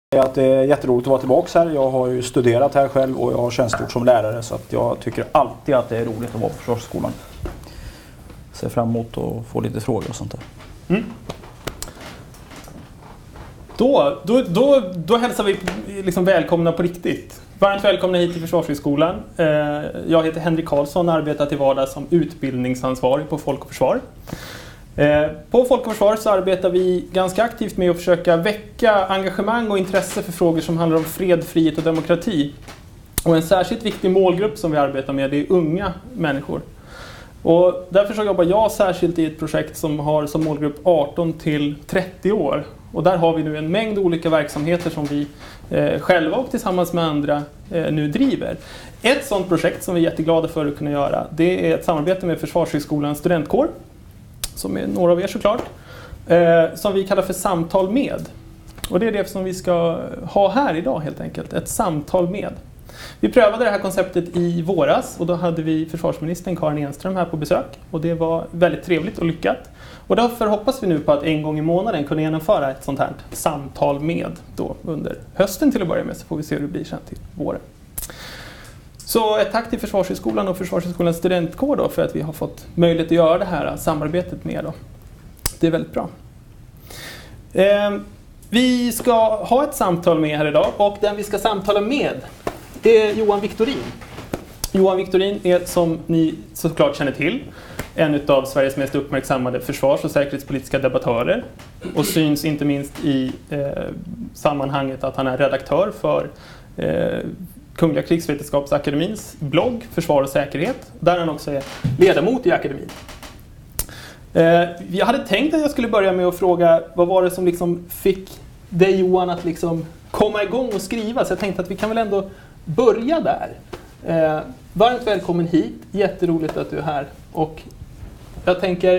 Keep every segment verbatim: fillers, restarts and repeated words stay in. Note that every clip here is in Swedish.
Att det är jätteroligt att vara tillbaka här. Jag har ju studerat här själv och jag har tjänstgjort som lärare, så att jag tycker alltid att det är roligt att vara på Försvarsskolan. Ser fram emot att få lite frågor och sånt där. Mm. Då, då, då, då hälsar vi liksom välkomna på riktigt. Varmt välkomna hit till Försvarshögskolan. Jag heter Henrik Karlsson och arbetar till vardags som utbildningsansvarig på Folk och Försvar. På Folk och Försvar så arbetar vi ganska aktivt med att försöka väcka engagemang och intresse för frågor som handlar om fred, frihet och demokrati. Och en särskilt viktig målgrupp som vi arbetar med är unga människor. Och därför så jobbar jag särskilt i ett projekt som har som målgrupp arton till trettio år. Och där har vi nu en mängd olika verksamheter som vi eh, själva och tillsammans med andra eh, nu driver. Ett sådant projekt som vi är jätteglada för att kunna göra, det är ett samarbete med Försvarshögskolans studentkår, som är några av er såklart, eh, som vi kallar för Samtal med. Och det är det som vi ska ha här idag helt enkelt, ett samtal med. Vi prövade det här konceptet i våras och då hade vi försvarsministern Karin Enström här på besök. Och det var väldigt trevligt och lyckat. Och därför hoppas vi nu på att en gång i månaden kunna genomföra ett sånt här samtal med då under hösten till att börja med, så får vi se hur det blir sen till våren. Så ett tack till Försvarshögskolan och Försvarshögskolans studentkår då för att vi har fått möjlighet att göra det här samarbetet med då. Det är väldigt bra. Eh, vi ska ha ett samtal med här idag och den vi ska samtala med är Johan Victorin. Johan Victorin är, som ni såklart känner till, en av Sveriges mest uppmärksammade försvars- och säkerhetspolitiska debattörer och syns inte minst i eh, sammanhanget att han är redaktör för eh, Kungliga krigsvetenskapsakademins blogg Försvar och säkerhet, där han också är ledamot i akademin. Eh, jag hade tänkt att jag skulle börja med att fråga vad var det som liksom fick dig, Johan, att liksom komma igång och skriva, så jag tänkte att vi kan väl ändå börja där. Eh, varmt välkommen hit, jätteroligt att du är här. Och jag tänker,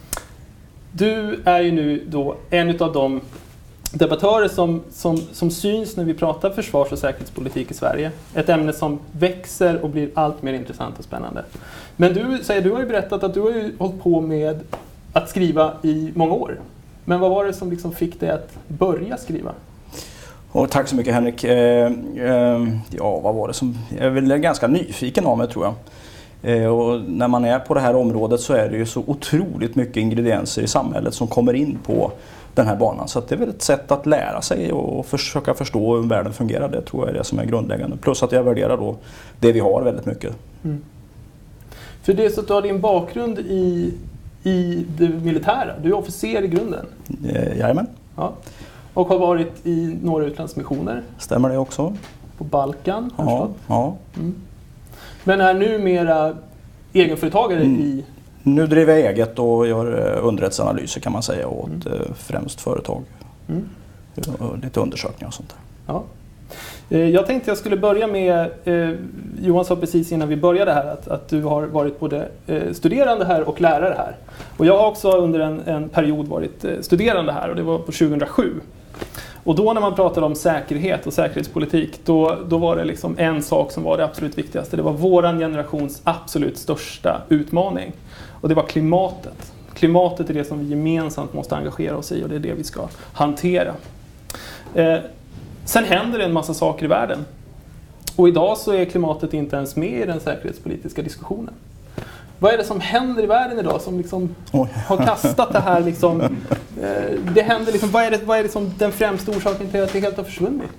du är ju nu då en av de debattörer som, som, som syns när vi pratar försvars- och säkerhetspolitik i Sverige. Ett ämne som växer och blir allt mer intressant och spännande. Men du, säger, du har ju berättat att du har ju hållit på med att skriva i många år. Men vad var det som liksom fick dig att börja skriva? Och tack så mycket, Henrik. Eh, eh, ja, vad var det som... Jag är väl ganska nyfiken av mig, tror jag. Eh, och när man är på det här området så är det ju så otroligt mycket ingredienser i samhället som kommer in på den här banan. Så att det är väl ett sätt att lära sig och försöka förstå hur världen fungerar. Det tror jag är det som är grundläggande. Plus att jag värderar då det vi har väldigt mycket. Mm. För det är så att du har din bakgrund i, i det militära. Du är officer i grunden. Eh, jajamän. Ja. Och har varit i några utlandsmissioner. Stämmer det också? På Balkan. Ja. ja. Mm. Men är numera egenföretagare mm. i... Nu driver jag eget och gör underrättelseanalyser, kan man säga, åt mm. främst företag. Mm. Lite undersökningar och sånt där. Ja. Jag tänkte jag skulle börja med, eh, Johan sa precis innan vi började här att, att du har varit både eh, studerande här och lärare här. Och jag har också under en, en period varit eh, studerande här och det var på tjugohundrasju. Och då när man pratade om säkerhet och säkerhetspolitik, då, då var det liksom en sak som var det absolut viktigaste. Det var våran generations absolut största utmaning. Och det var klimatet. Klimatet är det som vi gemensamt måste engagera oss i och det är det vi ska hantera. Eh, sen händer det en massa saker i världen. Och idag så är klimatet inte ens med i den säkerhetspolitiska diskussionen. Vad är det som händer i världen idag som liksom har kastat det här? Liksom, eh, det händer liksom, vad är det, vad är det som den främsta orsaken till att det helt har försvunnit?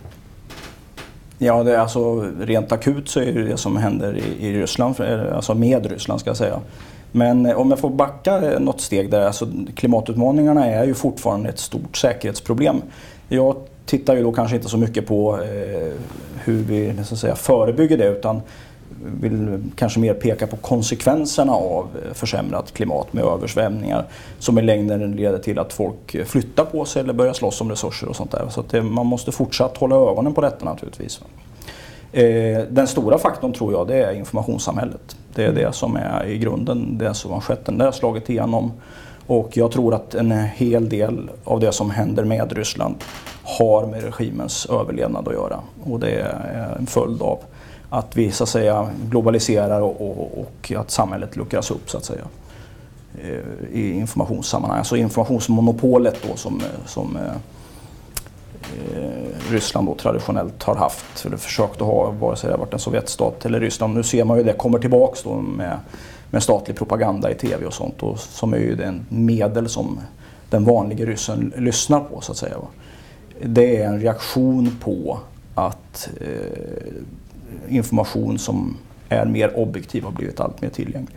Ja, det är alltså rent akut så är det det som händer i, i Ryssland, alltså med Ryssland ska jag säga. Men om jag får backa något steg där, alltså klimatutmaningarna är ju fortfarande ett stort säkerhetsproblem. Jag tittar ju då kanske inte så mycket på eh, hur vi så att säga, förebygger det, utan vill kanske mer peka på konsekvenserna av försämrat klimat med översvämningar som i längden leder till att folk flyttar på sig eller börjar slåss om resurser och sånt där. Så att det, man måste fortsatt hålla ögonen på detta naturligtvis. Eh, den stora faktorn tror jag det är informationssamhället. Det är det som är i grunden det som har skett, den där slagit igenom. Och jag tror att en hel del av det som händer med Ryssland har med regimens överlevnad att göra. Och det är en följd av att vi så att säga globaliserar och, och, och att samhället luckras upp så att säga i informationssammanhang. Alltså informationsmonopolet då som, som eh, Ryssland då traditionellt har haft, eller försökt att ha, vare sig det har varit en Sovjetstat eller Ryssland. Nu ser man ju det kommer tillbaks då med, med statlig propaganda i tv och sånt, och som är ju den medel som den vanliga ryssen lyssnar på, så att säga. Det är en reaktion på att eh, information som är mer objektiv har blivit allt mer tillgänglig.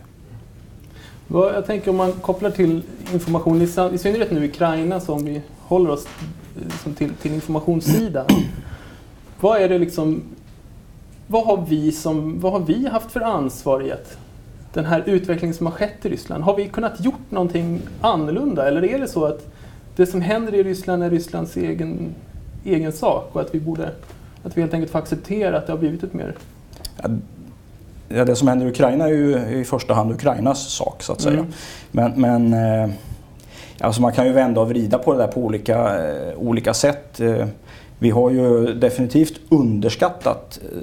Jag tänker om man kopplar till information, i synnerhet nu i Ukraina, som vi håller oss liksom till, till informationssidan. Vad är det liksom, vad har vi som, vad har vi haft för ansvar i att den här utvecklingen som har skett i Ryssland, har vi kunnat gjort någonting annorlunda, eller är det så att det som händer i Ryssland är Rysslands egen, egen sak, och att vi borde, att vi helt enkelt får acceptera att det har blivit ett mer... Ja, det som händer i Ukraina är ju i första hand Ukrainas sak, så att säga. Mm. Men, men eh, alltså man kan ju vända och vrida på det där på olika, eh, olika sätt. Eh, vi har ju definitivt underskattat eh,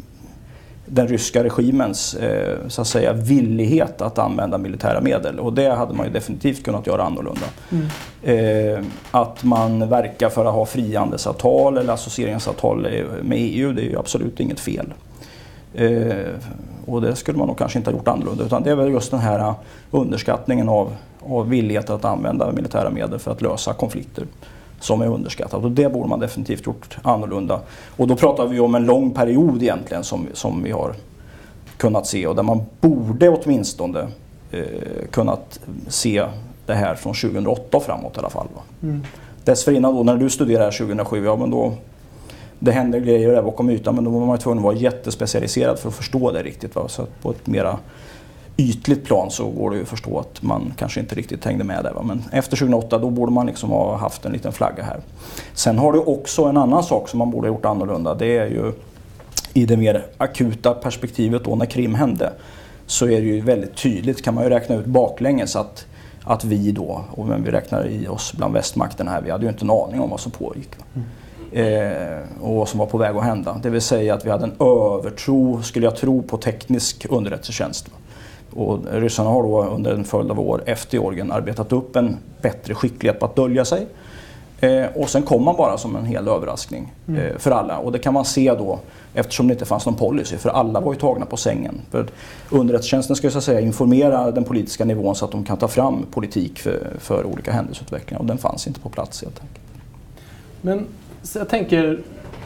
den ryska regimens eh, så att säga villighet att använda militära medel, och det hade man ju definitivt kunnat göra annorlunda. Mm. Eh, att man verkar för att ha frihandelsavtal eller associeringsavtal med E U, det är ju absolut inget fel. Eh, och det skulle man nog kanske inte ha gjort annorlunda, utan det är väl just den här underskattningen av, av villigheten att använda militära medel för att lösa konflikter som är underskattat, och det borde man definitivt gjort annorlunda. Och då pratar vi om en lång period egentligen som, som vi har kunnat se, och där man borde åtminstone eh, kunnat se det här från tjugohundraåtta och framåt i alla fall. Va? Mm. Dessförinnan då, när du studerade tjugohundrasju, ja men då det hände grejer där bakom ytan, men då var man tvungen att vara jättespecialiserad för att förstå det riktigt. Va? Så att på ett mera ytligt plan så går det ju att förstå att man kanske inte riktigt hängde med där. Va? Men efter tjugohundraåtta då borde man liksom ha haft en liten flagga här. Sen har du också en annan sak som man borde ha gjort annorlunda. Det är ju i det mer akuta perspektivet då när Krim hände, så är det ju väldigt tydligt, kan man ju räkna ut baklänges, att, att vi då, och men vi räknar i oss bland västmakten här, vi hade ju inte en aning om vad som pågick. Va? Mm. Eh, och vad som var på väg att hända. Det vill säga att vi hade en övertro, skulle jag tro, på teknisk underrättelsetjänst. Och ryssarna har då under en följd av år efter Georgien arbetat upp en bättre skicklighet på att dölja sig. Eh, och sen kom man bara som en hel överraskning eh, mm. för alla. Och det kan man se då, eftersom det inte fanns någon policy, för alla var ju tagna på sängen. För underrättelsetjänsten ska ju så att säga informera den politiska nivån så att de kan ta fram politik för, för olika händelseutvecklingar. Och den fanns inte på plats helt enkelt. Men så jag tänker,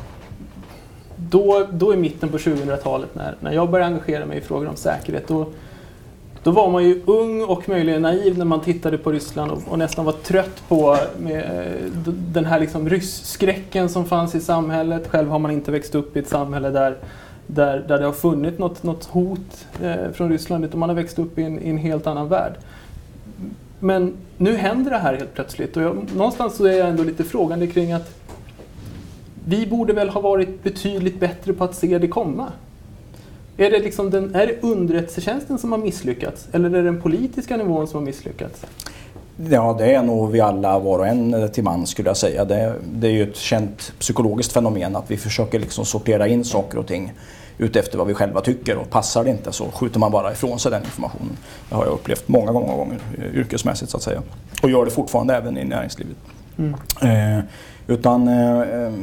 då, då i mitten på tjugohundratalet när, när jag började engagera mig i frågor om säkerhet, då, då var man ju ung och möjligen naiv när man tittade på Ryssland och, och nästan var trött på med, den här liksom rysskräcken som fanns i samhället. Själv har man inte växt upp i ett samhälle där, där, där det har funnits något, något hot eh, från Ryssland, utan man har växt upp i en, i en helt annan värld. Men nu händer det här helt plötsligt, och jag, någonstans så är jag ändå lite frågande kring att vi borde väl ha varit betydligt bättre på att se det komma. Är det, liksom den, är det underrättelsetjänsten som har misslyckats, eller är det den politiska nivån som har misslyckats? Ja, det är nog vi alla, var och en till man, skulle jag säga. Det, det är ju ett känt psykologiskt fenomen att vi försöker liksom sortera in saker och ting ut efter vad vi själva tycker, och passar det inte så skjuter man bara ifrån sig den informationen. Det har jag upplevt många gånger, gånger yrkesmässigt så att säga. Och gör det fortfarande även i näringslivet. Mm. Eh, utan eh,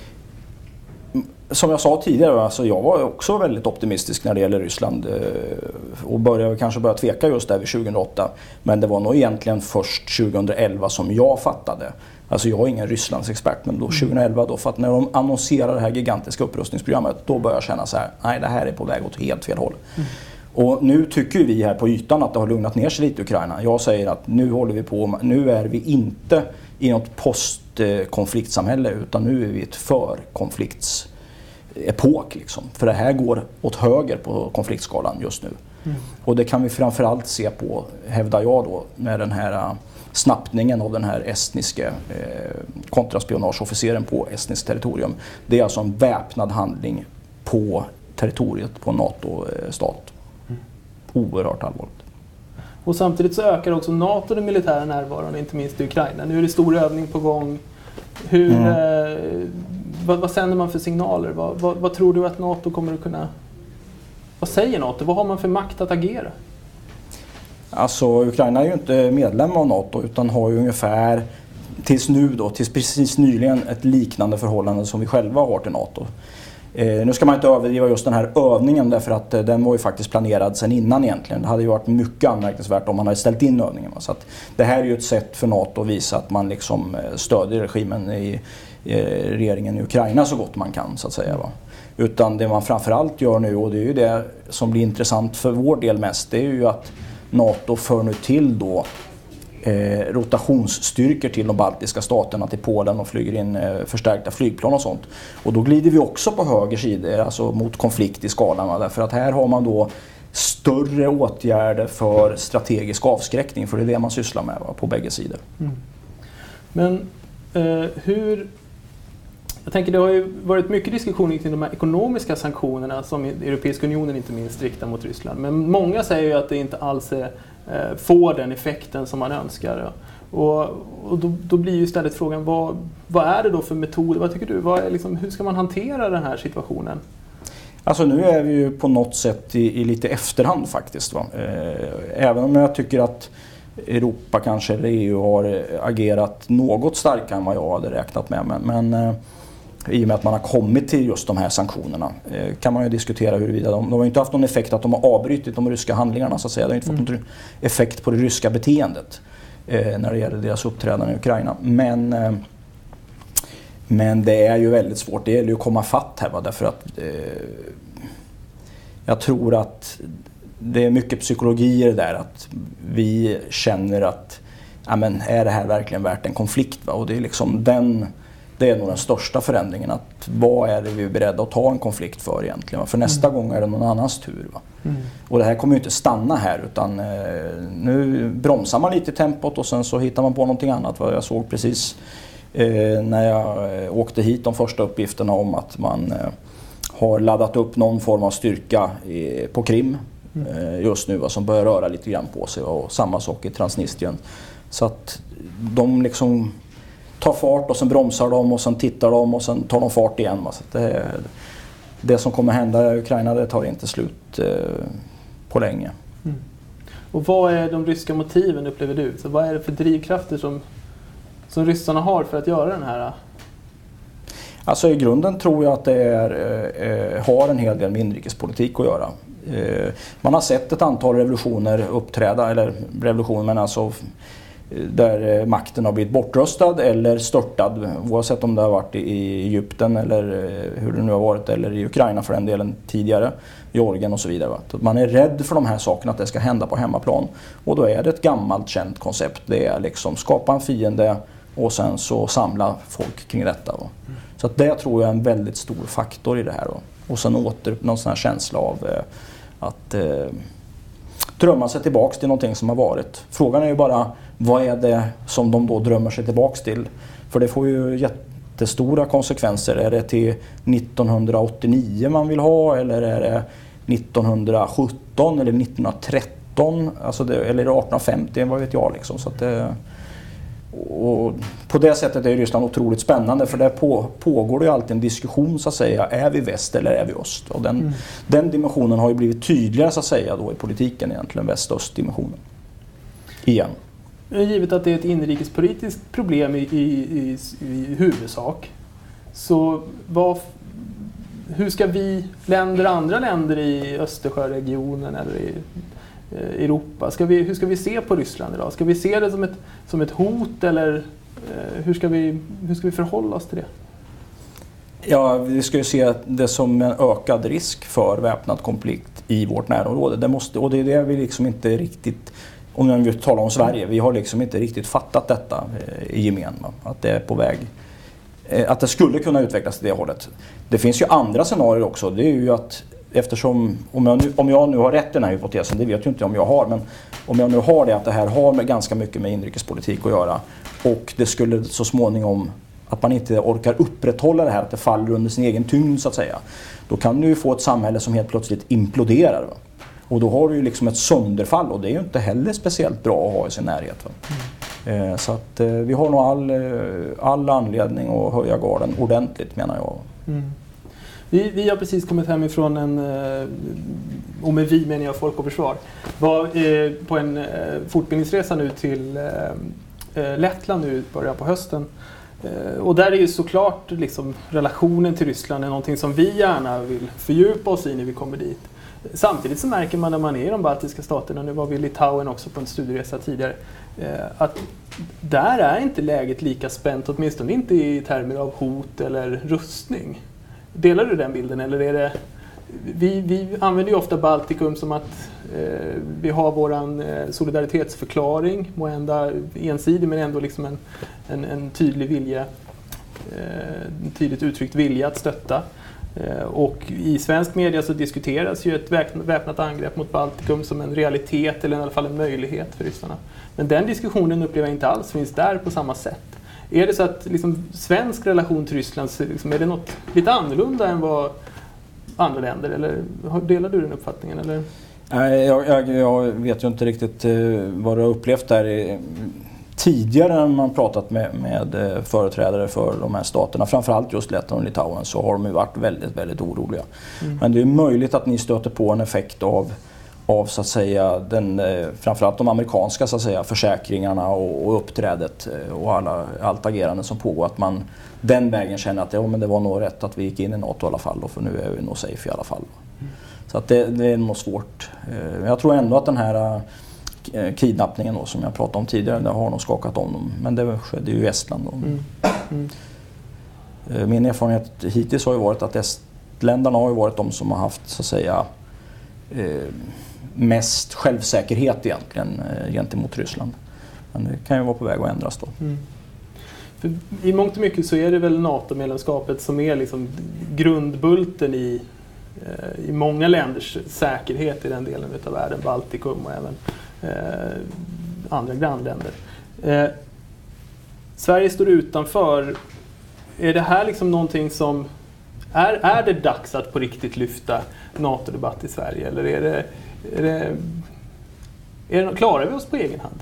som jag sa tidigare, alltså jag var också väldigt optimistisk när det gäller Ryssland eh, och började kanske börja tveka just där vid tjugohundraåtta. Men det var nog egentligen först tjugohundraelva som jag fattade. Alltså jag är ingen Rysslands expert, men då tjugohundraelva då, för att när de annonserar det här gigantiska upprustningsprogrammet, då börjar jag känna så här, nej, det här är på väg åt helt fel håll. Mm. Och nu tycker vi här på ytan att det har lugnat ner sig lite i Ukraina. Jag säger att nu håller vi på, nu är vi inte i något postkonfliktsamhälle, utan nu är vi ett förkonflikts epok liksom. För det här går åt höger på konfliktskalan just nu. Mm. Och det kan vi framförallt se på, hävdar jag då, med den här snappningen av den här estniska eh, kontraspionageofficeren på estniskt territorium. Det är alltså en väpnad handling på territoriet på NATO-stat. Mm. Oerhört allvarligt. Och samtidigt så ökar också NATO den militära närvaron, inte minst i Ukraina. Nu är det stor övning på gång. Hur, mm. eh, vad, vad sänder man för signaler? Vad, vad, vad tror du att NATO kommer att kunna... Vad säger NATO? Vad har man för makt att agera? Alltså Ukraina är ju inte medlem av NATO, utan har ju ungefär tills nu då, tills precis nyligen ett liknande förhållande som vi själva har till NATO. Eh, nu ska man inte överdriva just den här övningen därför att eh, den var ju faktiskt planerad sedan innan egentligen. Det hade ju varit mycket anmärkningsvärt om man hade ställt in övningen. Va? Så att det här är ju ett sätt för NATO att visa att man liksom eh, stödjer regimen i eh, regeringen i Ukraina så gott man kan så att säga. Va? Utan det man framförallt gör nu, och det är ju det som blir intressant för vår del mest, det är ju att NATO för nu till då eh, rotationsstyrkor till de baltiska staterna, till Polen och flyger in eh, förstärkta flygplan och sånt. Och då glider vi också på höger sida, alltså mot konflikt i skalan. Därför att här har man då större åtgärder för strategisk avskräckning, för det är det man sysslar med va, på bägge sidor. Mm. Men eh, hur... Jag tänker det har ju varit mycket diskussioner kring de här ekonomiska sanktionerna som Europeiska unionen inte minst riktar mot Ryssland. Men många säger ju att det inte alls är, eh, får den effekten som man önskar. Och, och då, då blir ju istället frågan, vad, vad är det då för metoder? Vad tycker du? Vad är, liksom, hur ska man hantera den här situationen? Alltså nu är vi ju på något sätt i, i lite efterhand faktiskt. Va? Eh, även om jag tycker att Europa kanske eller E U har agerat något starkare än vad jag hade räknat med. Men, men eh, i och med att man har kommit till just de här sanktionerna eh, kan man ju diskutera huruvida de, de har inte haft någon effekt att de har avbrutit de ryska handlingarna så att säga. Det har inte fått mm. någon effekt på det ryska beteendet eh, när det gäller deras uppträdande i Ukraina. Men, eh, men det är ju väldigt svårt. Det gäller ju att komma fatt här va? Därför att eh, jag tror att det är mycket psykologi i det där att vi känner att ja, men är det här verkligen värt en konflikt va? Och det är liksom den Det är nog den största förändringen, att vad är det vi är beredda att ta en konflikt för egentligen? För nästa mm. gång är det någon annans tur. Va? Mm. Och det här kommer ju inte stanna här utan eh, nu bromsar man lite i tempot och sen så hittar man på någonting annat. Va? Jag såg precis eh, när jag eh, åkte hit de första uppgifterna om att man eh, har laddat upp någon form av styrka i, på Krim mm. eh, just nu va? Som börjar röra lite grann på sig och samma sak i Transnistrien. Så att de liksom tar fart och sen bromsar de och sen tittar de och sen tar de fart igen. Så det, det som kommer hända i Ukraina det tar inte slut eh, på länge. Mm. Och vad är de ryska motiven upplever du? Så vad är det för drivkrafter som, som ryssarna har för att göra den här? Alltså i grunden tror jag att det är, eh, har en hel del med inrikespolitik att göra. Eh, man har sett ett antal revolutioner uppträda, eller revolutioner men alltså där makten har blivit bortröstad eller störtad, oavsett om det har varit i Egypten eller hur det nu har varit, eller i Ukraina för den delen tidigare, Georgien och så vidare. Så man är rädd för de här sakerna, att det ska hända på hemmaplan. Och då är det ett gammalt känt koncept. Det är liksom skapa en fiende och sen så samla folk kring detta. Va? Så att det tror jag är en väldigt stor faktor i det här. Va? Och sen åter någon sån här känsla av eh, att eh, drömma sig tillbaks till någonting som har varit. Frågan är ju bara, vad är det som de då drömmer sig tillbaks till? För det får ju jättestora konsekvenser. Är det till nittonhundraåttionio man vill ha, eller är det nittonhundrasjutton eller nittonhundratretton, alltså det, eller artonhundrafemtio, vad vet jag liksom. Så att det, och på det sättet är Ryssland otroligt spännande, för där på, pågår det ju alltid en diskussion så att säga, är vi väst eller är vi öst? Och den, mm. den dimensionen har ju blivit tydligare så att säga då i politiken egentligen, väst-öst-dimensionen. Igen. Givet att det är ett inrikespolitiskt problem i, i, i, i huvudsak, så vad, hur ska vi, länder, andra länder i Östersjöregionen eller i eh, Europa, ska vi, hur ska vi se på Ryssland idag? Ska vi se det som ett, som ett hot, eller eh, hur, ska vi, hur ska vi förhålla oss till det? Ja, vi ska ju se det som en ökad risk för väpnad konflikt i vårt närområde. Det måste, och det är det vi liksom inte riktigt, om vi talar om Sverige, vi har liksom inte riktigt fattat detta i gemen, att det är på väg, att det skulle kunna utvecklas till det hållet. Det finns ju andra scenarier också, det är ju att eftersom, om jag nu, om jag nu har rätt i den här hypotesen, det vet jag inte om jag har, men om jag nu har det, att det här har med ganska mycket med inrikespolitik att göra, och det skulle så småningom, att man inte orkar upprätthålla det här, att det faller under sin egen tyngd så att säga, då kan du ju få ett samhälle som helt plötsligt imploderar. Va? Och då har du ju liksom ett sönderfall, och det är ju inte heller speciellt bra att ha i sin närhet. Va? Mm. Eh, så att eh, vi har nog all, all anledning att höja garden ordentligt, menar jag. Mm. Vi, vi har precis kommit hem ifrån en, och med vi menar jag Folk och Försvar, var eh, på en eh, fortbildningsresa nu till eh, eh, Lettland nu i början på hösten. Eh, och där är ju såklart liksom, relationen till Ryssland är någonting som vi gärna vill fördjupa oss i när vi kommer dit. Samtidigt så märker man när man är i de baltiska staterna, nu var vi i Litauen också på en studieresa tidigare, eh, att där är inte läget lika spänt, åtminstone inte i termer av hot eller rustning. Delar du den bilden eller är det... Vi, vi använder ju ofta Baltikum som att eh, vi har våran eh, solidaritetsförklaring, måhända ensidig men ändå liksom en, en, en tydlig vilja, eh, en tydligt uttryckt vilja att stötta. Eh, och i svensk media så diskuteras ju ett väpnat angrepp mot Baltikum som en realitet eller i alla fall en möjlighet för ryssarna. Men den diskussionen upplever jag inte alls finns där på samma sätt. Är det så att liksom, svensk relation till Ryssland liksom, är det något lite annorlunda än vad andra länder, eller delar du den uppfattningen? Eller? Nej, jag, jag, jag vet ju inte riktigt eh, vad du har upplevt där. Tidigare när man pratat med, med företrädare för de här staterna, framförallt just Lettland och Litauen, så har de ju varit väldigt, väldigt oroliga. Mm. Men det är möjligt att ni stöter på en effekt av, av så att säga, den, framförallt de amerikanska så att säga, försäkringarna och, och uppträdet och alla, allt agerande som pågår, att man den vägen känner att ja, men det var nog rätt att vi gick in i NATO i alla fall, då, för nu är vi nog safe i alla fall. Mm. Så att det, det är nog svårt. Jag tror ändå att den här kidnappningen då, som jag pratade om tidigare, det har nog skakat om dem. Men det skedde ju i Estland. Mm. Mm. Min erfarenhet hittills har ju varit att estländarna har ju varit de som har haft så att säga mest självsäkerhet egentligen gentemot Ryssland. Men det kan ju vara på väg att ändras då. Mm. För i mångt och mycket så är det väl NATO-medlemskapet som är liksom grundbulten i, i många länders säkerhet i den delen av världen, Baltikum och även eh, andra grannländer. Eh, Sverige står utanför. Är det här liksom någonting som... Är, är det dags att på riktigt lyfta NATO-debatt i Sverige? Eller är det, är det, är det... Klarar vi oss på egen hand?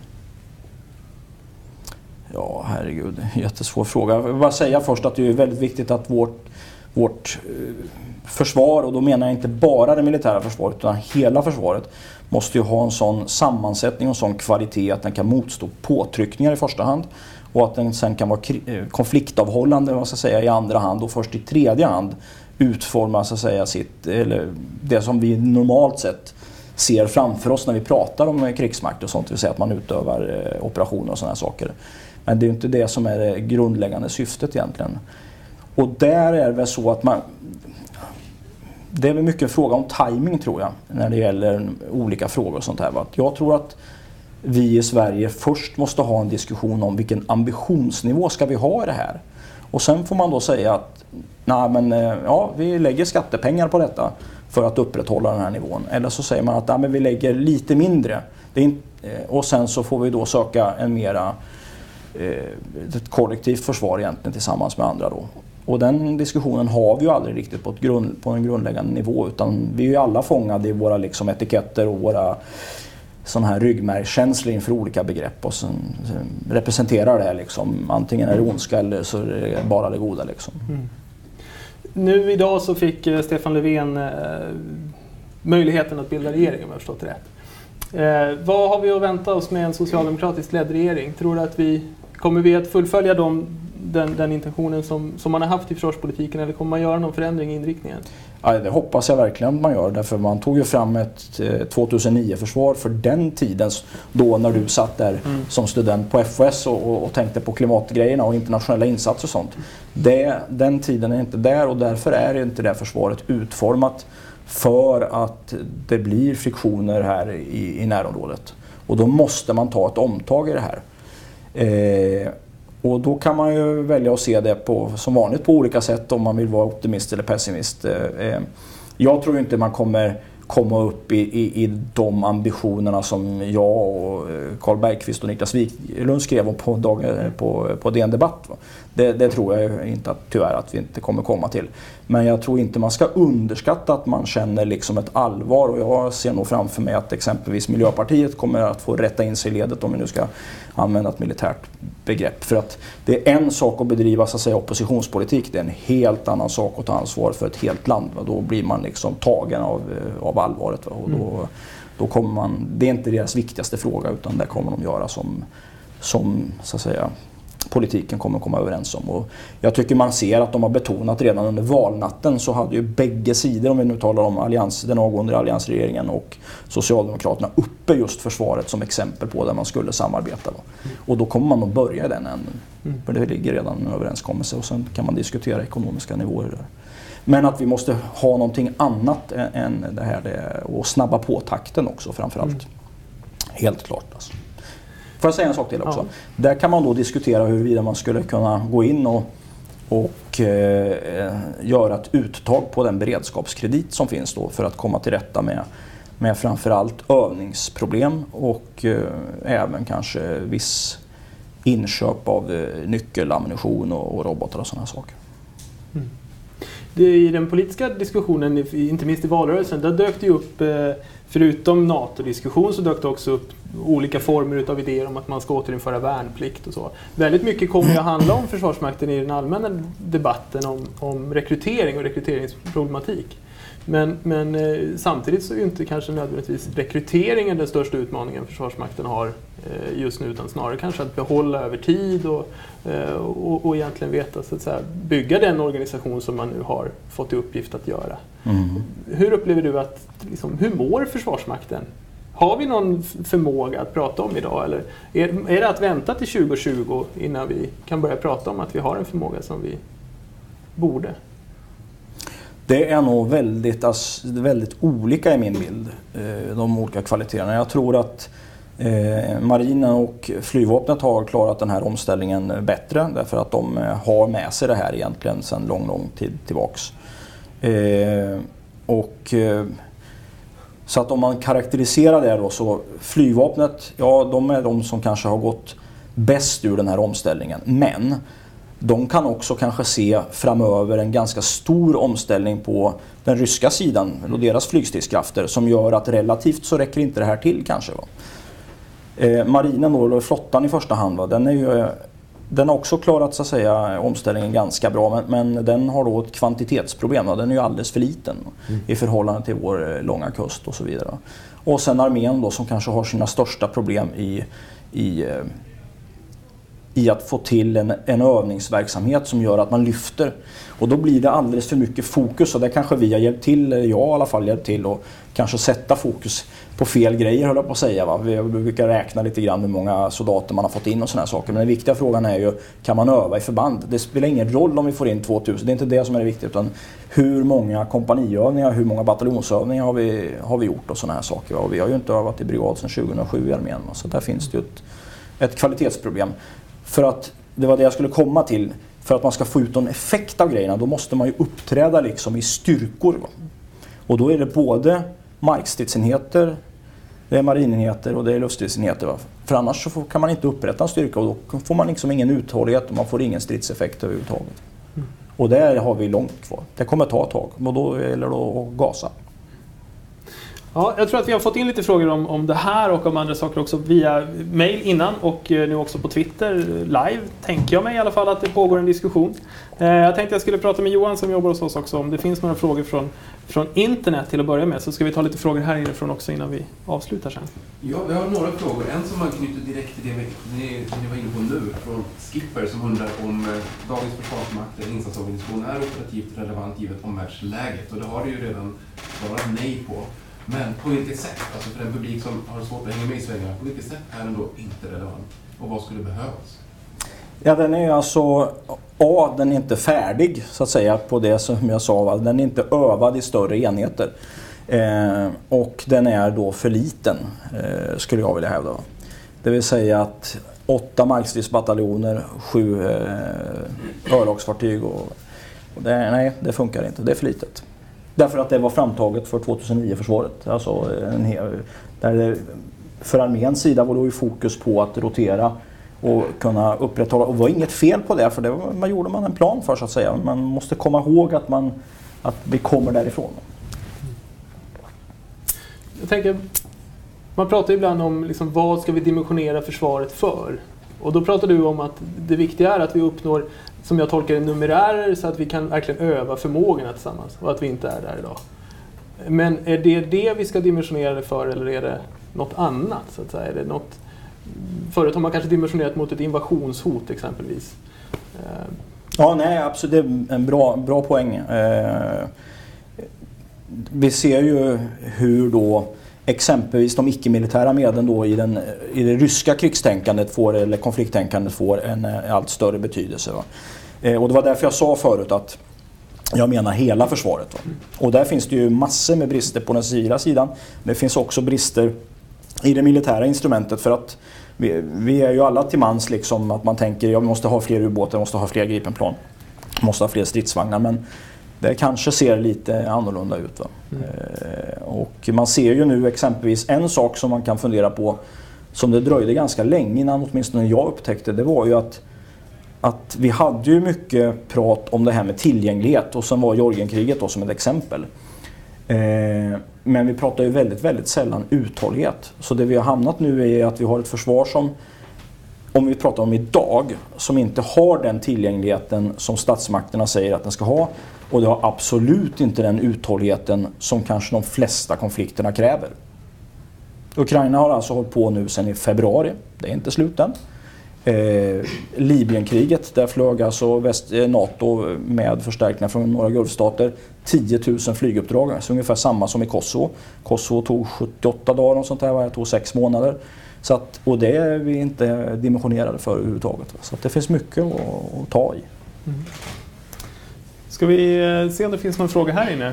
Ja, herregud. Jättesvår fråga. Jag vill bara säga först att det är väldigt viktigt att vårt, vårt försvar, och då menar jag inte bara det militära försvaret utan hela försvaret, måste ju ha en sån sammansättning och en sån kvalitet att den kan motstå påtryckningar i första hand och att den sen kan vara konfliktavhållande, vad ska jag säga, i andra hand, och först i tredje hand utforma så att säga sitt, eller det som vi normalt sett ser framför oss när vi pratar om krigsmakt och sånt, det vill säga att man utövar operationer och sådana här saker. Men det är inte det som är det grundläggande syftet egentligen. Och där är det väl så att man... Det är väl mycket en fråga om timing, tror jag, när det gäller olika frågor och sånt här. Jag tror att vi i Sverige först måste ha en diskussion om vilken ambitionsnivå ska vi ha i det här. Och sen får man då säga att nej, men, ja, vi lägger skattepengar på detta för att upprätthålla den här nivån. Eller så säger man att nej, men vi lägger lite mindre. Det är inte, och sen så får vi då söka en mera ett kollektivt försvar egentligen tillsammans med andra då. Och den diskussionen har vi ju aldrig riktigt på, ett grund, på en grundläggande nivå, utan vi är ju alla fångade i våra liksom etiketter och våra sådana här ryggmärgskänslor inför olika begrepp, och sen, sen representerar det liksom antingen är det ondska eller så är det bara det goda liksom. Mm. Nu idag så fick Stefan Löfven eh, möjligheten att bilda regering, om jag har förstått det rätt. Eh, vad har vi att vänta oss med en socialdemokratiskt ledd regering? Tror du att vi kommer vi att fullfölja dem, den, den intentionen som, som man har haft i försvarspolitiken, eller kommer man göra någon förändring i inriktningen? Ja, det hoppas jag verkligen att man gör, därför man tog ju fram ett tjugohundranio-försvar för den tiden, då när du satt där mm. som student på F O S och, och, och tänkte på klimatgrejerna och internationella insatser och sånt. Det, den tiden är inte där, och därför är inte det försvaret utformat för att det blir friktioner här i, i närområdet. Och då måste man ta ett omtag i det här. Eh, och då kan man ju välja att se det på, som vanligt på olika sätt, om man vill vara optimist eller pessimist. Eh, jag tror inte man kommer komma upp i, i, i de ambitionerna som jag och Carl Bergqvist och Niklas Wiklund skrev om på, dag, på, på D N Debatt. Det, det tror jag inte att, tyvärr att vi inte kommer komma till. Men jag tror inte man ska underskatta att man känner liksom ett allvar, och jag ser nog framför mig att exempelvis Miljöpartiet kommer att få rätta in sig i ledet, om vi nu ska använda ett militärt begrepp. För att det är en sak att bedriva så att säga oppositionspolitik, det är en helt annan sak att ta ansvar för ett helt land. Då blir man liksom tagen av, av allvaret. Och då, då kommer man, det är inte deras viktigaste fråga, utan det kommer de göra som som så att säga, politiken kommer att komma överens om. Och jag tycker man ser att de har betonat redan under valnatten, så hade ju bägge sidor, om vi nu talar om allians, den avgående alliansregeringen och Socialdemokraterna, uppe just försvaret som exempel på där man skulle samarbeta. Va? Och då kommer man att börja i den änden. Mm. För det ligger redan en överenskommelse och sen kan man diskutera ekonomiska nivåer där. Men att vi måste ha någonting annat än det här det, och snabba på takten också framförallt. Mm. Helt klart alltså. Får jag säga en sak till också? Ja. Där kan man då diskutera huruvida man skulle kunna gå in och, och eh, göra ett uttag på den beredskapskredit som finns då för att komma till rätta med, med framförallt övningsproblem och eh, även kanske viss inköp av eh, nyckelammunition och, och robotar och sådana saker. Mm. Det, I den politiska diskussionen, inte minst i valrörelsen, där dök det upp, förutom NATO-diskussion så dök det också upp olika former av idéer om att man ska återinföra värnplikt och så. Väldigt mycket kommer att handla om Försvarsmakten i den allmänna debatten om, om rekrytering och rekryteringsproblematik. Men, men eh, samtidigt så är ju inte kanske nödvändigtvis rekryteringen den största utmaningen Försvarsmakten har eh, just nu, utan snarare kanske att behålla över tid och, eh, och, och egentligen veta, så att säga, bygga den organisation som man nu har fått i uppgift att göra. Mm. Hur upplever du att, liksom, hur mår Försvarsmakten? Har vi någon förmåga att prata om idag, eller är, är det att vänta till tjugo tjugo innan vi kan börja prata om att vi har en förmåga som vi borde? Det är nog väldigt, alltså, väldigt olika i min bild, de olika kvaliteterna. Jag tror att eh, marinen och flygvapnet har klarat den här omställningen bättre, därför att de har med sig det här egentligen sedan lång, lång tid tillbaks. Eh, och, eh, så att om man karaktäriserar det då, så flygvapnet, ja, de är de som kanske har gått bäst ur den här omställningen, men de kan också kanske se framöver en ganska stor omställning på den ryska sidan och deras flygstridskrafter, som gör att relativt så räcker inte det här till kanske. Va? Eh, marinen då, eller flottan i första hand, va? Den, är ju, den har också klarat, så att säga, omställningen ganska bra, men, men den har då ett kvantitetsproblem. Va? Den är ju alldeles för liten mm. i förhållande till vår långa kust och så vidare. Va? Och sen armén då, som kanske har sina största problem i, i i att få till en, en övningsverksamhet som gör att man lyfter. Och då blir det alldeles för mycket fokus, och där kanske vi har hjälpt till, jag i alla fall hjälpt till, och kanske sätta fokus på fel grejer, höll jag på att säga. Va? Vi brukar räkna lite grann hur många soldater man har fått in och såna här saker. Men den viktiga frågan är ju, kan man öva i förband? Det spelar ingen roll om vi får in tvåtusen, det är inte det som är det viktiga, utan hur många kompaniövningar, hur många bataljonsövningar har vi, har vi gjort och såna här saker. Va? Och vi har ju inte övat i brigad sedan tjugohundrasju i armén, va? Så där finns det ju ett, ett kvalitetsproblem. För att, det var det jag skulle komma till, för att man ska få ut en effekt av grejerna, då måste man ju uppträda liksom i styrkor. Va? Och då är det både markstridsenheter, det är marinenheter och det är luftstridsenheter. Va? För annars så får, kan man inte upprätta en styrka, och då får man liksom ingen uthållighet och man får ingen stridseffekt överhuvudtaget. Mm. Och där har vi långt kvar. Det kommer ta ett tag, och då gäller det att gasa. Ja, jag tror att vi har fått in lite frågor om, om det här och om andra saker också via mail innan, och nu också på Twitter live, tänker jag mig i alla fall att det pågår en diskussion. Eh, jag tänkte jag skulle prata med Johan som jobbar hos oss också, om det finns några frågor från, från internet till att börja med, så ska vi ta lite frågor här inifrån också innan vi avslutar sen. Ja, vi har några frågor. En som man knyter direkt till det ni, ni var inne på nu, från Skipper, som undrar om eh, dagens försvarsmakt eller insatsorganisation är operativt relevant givet omvärldsläget, och det har det ju redan svarat nej på. Men på vilket sätt, alltså för en publik som har svårt att hänga med i svängarna, på vilket sätt är den då inte relevant? Och vad skulle behövas? Ja, den är alltså, A, den är inte färdig så att säga på det som jag sa, va? Den är inte övad i större enheter. Eh, och den är då för liten, eh, skulle jag vilja hävda. Det vill säga att åtta markstridsbataljoner, sju eh, örlogsfartyg och, och det, nej, det funkar inte, det är för litet. Därför att det var framtaget för tjugohundranio-försvaret. Alltså en hel, där det, för arméns sida var det ju fokus på att rotera och kunna upprätthålla. Och det var inget fel på det, för det var, man gjorde man en plan för, så att säga. Man måste komma ihåg att, man, att vi kommer därifrån. Jag tänker, man pratar ibland om liksom, vad ska vi dimensionera försvaret för? Och då pratar du om att det viktiga är att vi uppnår, som jag tolkar det, numerärer så att vi kan verkligen öva förmågorna tillsammans, och att vi inte är där idag. Men är det det vi ska dimensionera det för, eller är det något annat? Så att säga? Är det något, Förut har man kanske dimensionerat mot ett invasionshot exempelvis. Ja, nej, absolut. Det är en bra, bra poäng. Eh, vi ser ju hur då exempelvis de icke-militära medlen då i, den, i det ryska krigstänkandet får, eller konflikttänkandet får en allt större betydelse. Va? Eh, och det var därför jag sa förut att jag menar hela försvaret. Va? Och där finns det ju massor med brister på den civila sidan. Det finns också brister i det militära instrumentet, för att vi, vi är ju alla till mans liksom att man tänker ja, vi måste ha fler ubåtar, vi måste ha fler Gripenplan, vi måste ha fler stridsvagnar, men det kanske ser lite annorlunda ut. Va? Mm. Eh, och man ser ju nu exempelvis en sak som man kan fundera på, som det dröjde ganska länge innan åtminstone jag upptäckte, det var ju att att vi hade ju mycket prat om det här med tillgänglighet, och sen var Georgienkriget då som ett exempel. Eh, men vi pratar ju väldigt, väldigt sällan uthållighet. Så det vi har hamnat nu är att vi har ett försvar som, om vi pratar om idag, som inte har den tillgängligheten som statsmakterna säger att den ska ha. Och det har absolut inte den uthålligheten som kanske de flesta konflikterna kräver. Ukraina har alltså hållit på nu sedan i februari. Det är inte slut än. Eh, Libyenkriget, där flög alltså väst, eh, NATO med förstärkningar från några gulfstater tio tusen flyguppdrag, så ungefär samma som i Kosovo. Kosovo tog sjuttioåtta dagar och sånt där, det tog sex månader. Så att, och det är vi inte dimensionerade för överhuvudtaget. Så att det finns mycket att, att ta i. Mm. Ska vi se om det finns någon fråga här inne?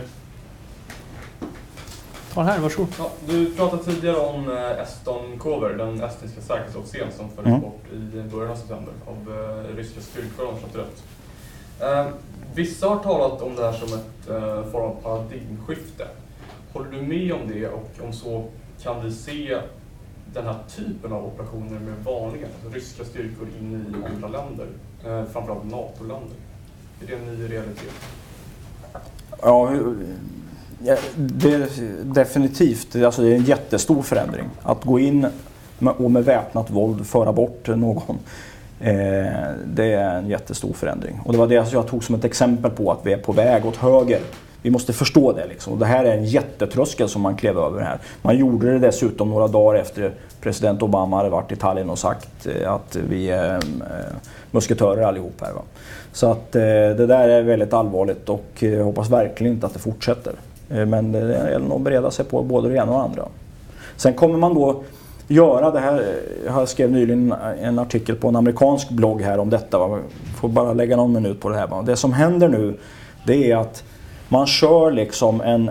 Ta här, varsågod. Ja, du pratade tidigare om Eston Kover, den estniska säkerhetsofficeren som fördes mm. bort i början av september av uh, ryska styrkor, om jag rätt. Uh, vissa har talat om det här som ett uh, form av paradigmskifte. Håller du med om det, och om så kan vi se den här typen av operationer med vanliga alltså ryska styrkor in i andra länder, uh, framförallt NATO-länder? Är det en ny realitet? Ja, Ja, det är definitivt, alltså det är en jättestor förändring. Att gå in med, och med väpnat våld föra bort någon, eh, det är en jättestor förändring. Och det var det jag tog som ett exempel på att vi är på väg åt höger. Vi måste förstå det liksom. Och det här är en jättetröskel som man klev över här. Man gjorde det dessutom några dagar efter president Obama hade varit i Tallinn och sagt eh, att vi är eh, musketörer allihop här. Va? Så att eh, det där är väldigt allvarligt, och jag eh, hoppas verkligen inte att det fortsätter. Men det är nog att bereda sig på både det ena och det andra. Sen kommer man då göra det här. Jag skrev nyligen en artikel på en amerikansk blogg här om detta. Jag får bara lägga någon minut på det här. Det som händer nu, det är att man kör liksom en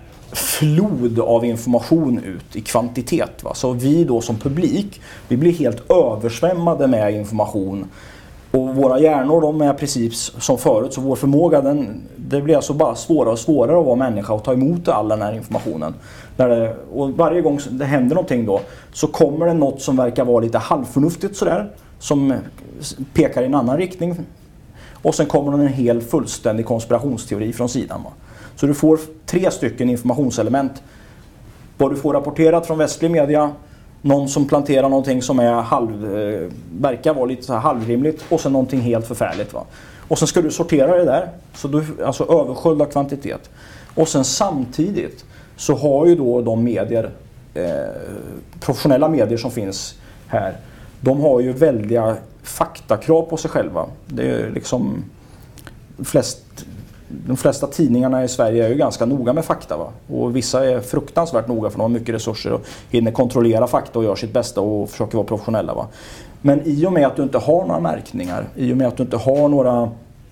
flod av information ut i kvantitet. Va? Så vi då som publik, vi blir helt översvämmade med information. Och våra hjärnor, de är precis som förut, så vår förmåga, den, det blir alltså bara svårare och svårare att vara människa och ta emot all den här informationen. När det, och varje gång det händer någonting då, så kommer det något som verkar vara lite halvförnuftigt sådär, som pekar i en annan riktning. Och sen kommer det en hel fullständig konspirationsteori från sidan. Va? Så du får tre stycken informationselement. Vad du får rapporterat från västlig media, någon som planterar någonting som är halv, eh, verkar vara lite så här halvrimligt, och sen någonting helt förfärligt. Va? Och sen ska du sortera det där, så du, alltså översköld av kvantitet. Och sen samtidigt så har ju då de medier, eh, professionella medier som finns här, de har ju väldiga faktakrav på sig själva. Det är liksom flest, de flesta tidningarna i Sverige är ju ganska noga med fakta. Va? Och vissa är fruktansvärt noga, för de har mycket resurser och hinner kontrollera fakta och gör sitt bästa och försöker vara professionella. Va? Men i och med att du inte har några märkningar, i och med att du inte har några,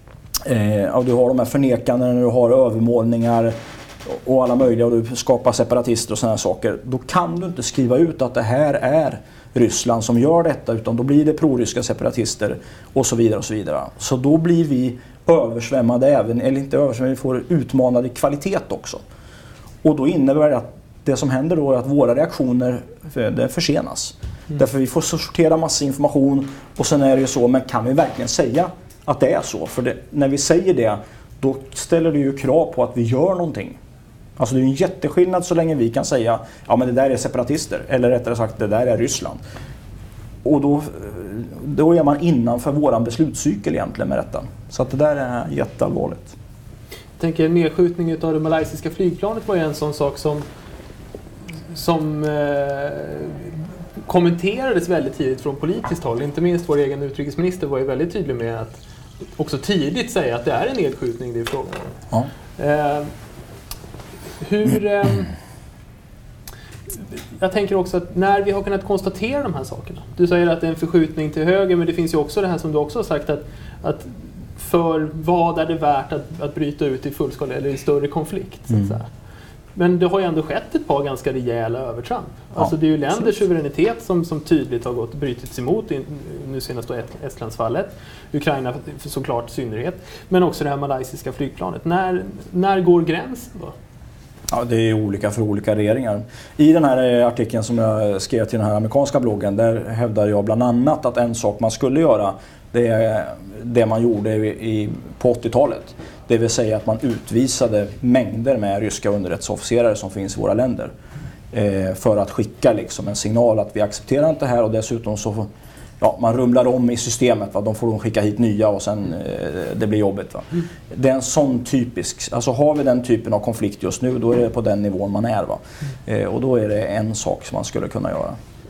eh, du har de här förnekanden, du har övermålningar och alla möjliga, och du skapar separatister och sådana här saker, då kan du inte skriva ut att det här är Ryssland som gör detta, utan då blir det proryska separatister och så vidare och så vidare. Så då blir vi översvämmade även, eller inte översvämmade, vi får utmanade kvalitet också. Och då innebär det att det som händer då är att våra reaktioner det försenas. Mm. Därför vi får sortera massa information, och sen är det ju så, men kan vi verkligen säga att det är så? För det, när vi säger det, då ställer det ju krav på att vi gör någonting. Alltså det är en jätteskillnad så länge vi kan säga ja men det där är separatister, eller rättare sagt det där är Ryssland. Och då, då är man innanför våran beslutscykel egentligen med detta. Så att det där är jätteallvarligt. Jag tänker nedskjutningen av det malaysiska flygplanet var ju en sån sak som, som eh, kommenterades väldigt tidigt från politiskt håll. Inte minst vår egen utrikesminister var ju väldigt tydlig med att också tidigt säga att det är en nedskjutning det är frågan om. Ja. Eh, hur... Eh, jag tänker också att när vi har kunnat konstatera de här sakerna. Du säger att det är en förskjutning till höger, men det finns ju också det här som du också har sagt att, att för vad är det värt att, att bryta ut i fullskala eller i större konflikt så att säga. Mm. Men det har ju ändå skett ett par ganska rejäla övertramp. Ja, alltså det är ju länders suveränitet som, som tydligt har gått brutits emot, nu senast då Estlandsfallet, Ukraina såklart i synnerhet, men också det här malaysiska flygplanet. När, när går gränsen då? Ja, det är olika för olika regeringar. I den här artikeln som jag skrev till den här amerikanska bloggen, där hävdar jag bland annat att en sak man skulle göra, det är det man gjorde i, på åttiotalet. Det vill säga att man utvisade mängder med ryska underrättelseofficerare som finns i våra länder. Eh, för att skicka liksom en signal att vi accepterar inte det här, och dessutom så ja, man rumlar om i systemet. Va? De får de skicka hit nya och sen eh, det blir jobbigt. Va? Mm. Det är en sån typisk, alltså har vi den typen av konflikt just nu, då är det på den nivån man är. Va? Mm. Eh, och då är det en sak som man skulle kunna göra.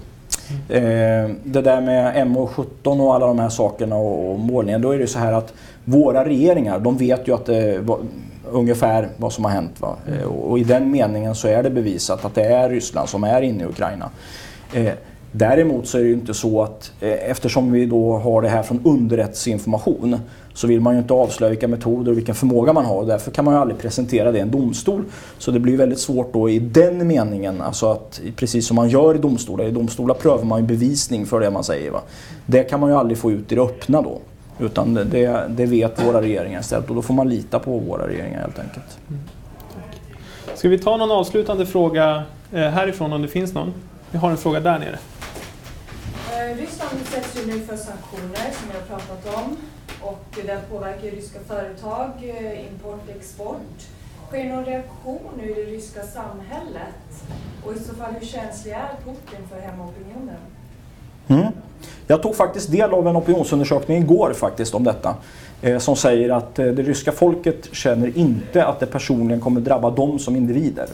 Mm. Eh, det där med M H sjutton och alla de här sakerna och, och målningen, då är det så här att våra regeringar, de vet ju att det var ungefär vad som har hänt. Va? Mm. Eh, och, och i den meningen så är det bevisat att det är Ryssland som är inne i Ukraina. Eh, Däremot så är det ju inte så att eh, eftersom vi då har det här från underrättelseinformation, så vill man ju inte avslöja vilka metoder och vilken förmåga man har, och därför kan man ju aldrig presentera det i en domstol. Så det blir väldigt svårt då i den meningen, alltså att precis som man gör i domstolar, i domstolar prövar man ju bevisning för det man säger. Va? Det kan man ju aldrig få ut i det öppna då, utan det, det vet våra regeringar istället, och då får man lita på våra regeringar helt enkelt. Mm. Ska vi ta någon avslutande fråga eh, härifrån om det finns någon? Vi har en fråga där nere. Ryssland utsätts ju nu för sanktioner som jag har pratat om, och det påverkar ryska företag, import och export. Sker någon reaktion i det ryska samhället? Och i så fall, hur känslig är Putin för hemmaopinionen? Mm. Jag tog faktiskt del av en opinionsundersökning igår faktiskt om detta. Eh, som säger att eh, det ryska folket känner inte att det personligen kommer drabba dem som individer.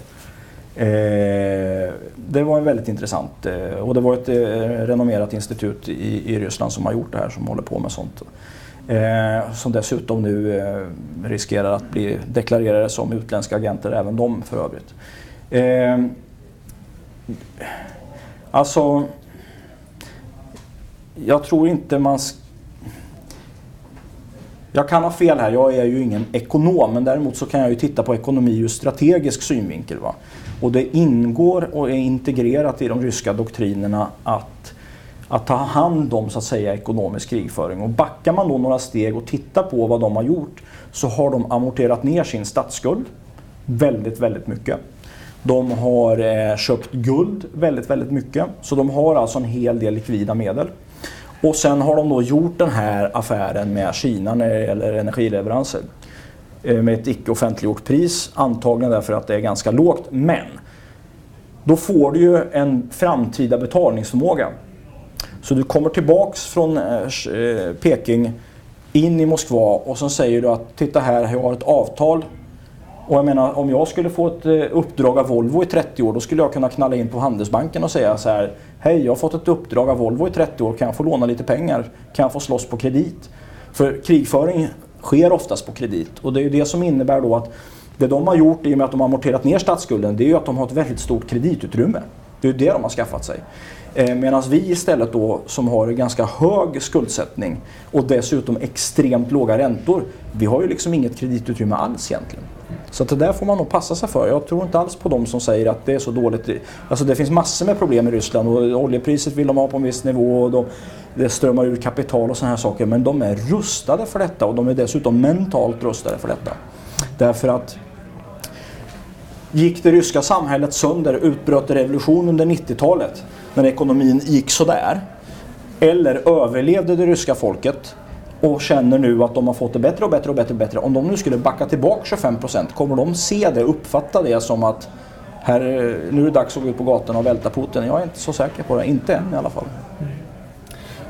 Eh, det var väldigt intressant, eh, och det var ett eh, renommerat institut i, i Ryssland som har gjort det här, som håller på med sånt. Eh, som dessutom nu eh, riskerar att bli deklarerade som utländska agenter, även de för övrigt. Eh, alltså, jag tror inte man... Sk- Jag kan ha fel här, jag är ju ingen ekonom, men däremot så kan jag ju titta på ekonomi ur strategisk synvinkel. Va? Och det ingår och är integrerat i de ryska doktrinerna att, att ta hand om så att säga ekonomisk krigföring. Och backar man då några steg och tittar på vad de har gjort, så har de amorterat ner sin statsskuld väldigt, väldigt mycket. De har eh, köpt guld väldigt, väldigt mycket. Så de har alltså en hel del likvida medel. Och sen har de då gjort den här affären med Kina när det gäller energileveranser. Med ett icke offentliggjort pris, antagligen därför att det är ganska lågt. Men då får du ju en framtida betalningsförmåga. Så du kommer tillbaks från eh, Peking in i Moskva, och så säger du att titta här, jag har ett avtal. Och jag menar, om jag skulle få ett uppdrag av Volvo i trettio år, då skulle jag kunna knalla in på Handelsbanken och säga så här: hej, jag har fått ett uppdrag av Volvo i trettio år, kan jag få låna lite pengar? Kan jag få slåss på kredit? För krigföring sker oftast på kredit, och det är ju det som innebär då att det de har gjort i och med att de har amorterat ner statsskulden, det är ju att de har ett väldigt stort kreditutrymme. Det är ju det de har skaffat sig. Eh, Medan vi istället då, som har en ganska hög skuldsättning och dessutom extremt låga räntor, vi har ju liksom inget kreditutrymme alls egentligen. Så att det där får man nog passa sig för. Jag tror inte alls på dem som säger att det är så dåligt. Alltså det finns massor med problem i Ryssland, och oljepriset vill de ha på en viss nivå, och de, det strömmar ur kapital och såna här saker. Men de är rustade för detta, och de är dessutom mentalt rustade för detta. Därför att gick det ryska samhället sönder, utbröt revolution under nittiotalet när ekonomin gick så där, eller överlevde det ryska folket och känner nu att de har fått det bättre och bättre och bättre och bättre. Om de nu skulle backa tillbaka tjugofem procent, kommer de se det, uppfatta det som att här, nu är det dags att gå ut på gatan och välta Putin? Jag är inte så säker på det, inte än i alla fall.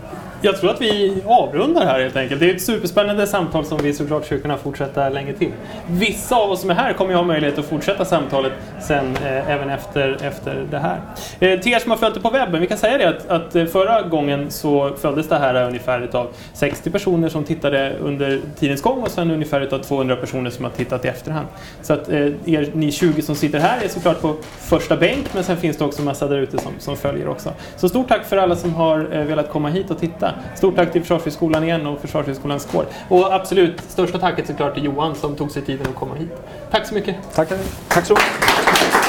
Jag tror att vi avrundar här helt enkelt. Det är ett superspännande samtal som vi såklart ska kunna fortsätta länge till. Vissa av oss som är här kommer ju ha möjlighet att fortsätta samtalet sen eh, även efter, efter det här. Eh, till er som har följt det på webben, vi kan säga det att, att förra gången så följdes det här ungefär utav sextio personer som tittade under tidens gång och sen ungefär utav tvåhundra personer som har tittat i efterhand. Så att eh, er, ni tjugo som sitter här är såklart på första bänk, men sen finns det också massa där ute som, som följer också. Så stort tack för alla som har eh, velat komma hit och titta. Stort tack till Försvarshögskolan igen och Försvarshögskolans kår. Och absolut, största tacket såklart till Johan som tog sig tiden att komma hit. Tack så mycket. Tack, tack så mycket.